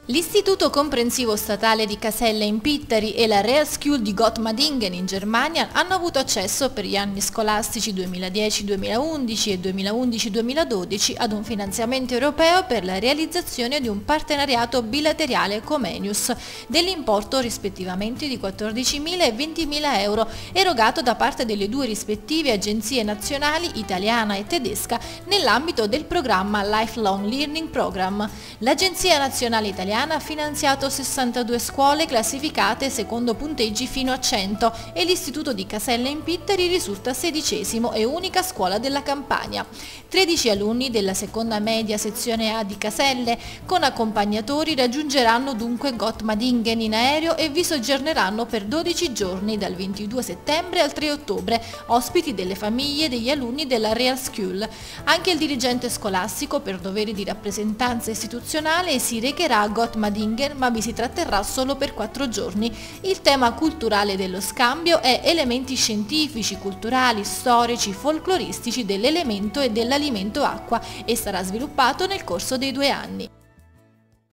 L'Istituto Comprensivo Statale di Caselle in Pitteri e la Realschule di Gottmadingen in Germania hanno avuto accesso per gli anni scolastici 2010-2011 e 2011-2012 ad un finanziamento europeo per la realizzazione di un partenariato bilaterale Comenius dell'importo rispettivamente di 14.000 e 20.000 euro erogato da parte delle due rispettive agenzie nazionali italiana e tedesca nell'ambito del programma Lifelong Learning Program. L'Agenzia Nazionale Italiana ha finanziato 62 scuole classificate secondo punteggi fino a 100 e l'Istituto di Caselle in Pitteri risulta 16° e unica scuola della Campania. 13 alunni della seconda media sezione A di Caselle con accompagnatori raggiungeranno dunque Gottmadingen in aereo e vi soggiorneranno per 12 giorni dal 22 settembre al 3 ottobre, ospiti delle famiglie degli alunni della Realschule. Anche il dirigente scolastico per dovere di rappresentanza istituzionale si recherà a Gottmadingen, ma vi si tratterrà solo per 4 giorni. Il tema culturale dello scambio è elementi scientifici, culturali, storici, folcloristici dell'elemento e dell'alimento acqua e sarà sviluppato nel corso dei 2 anni.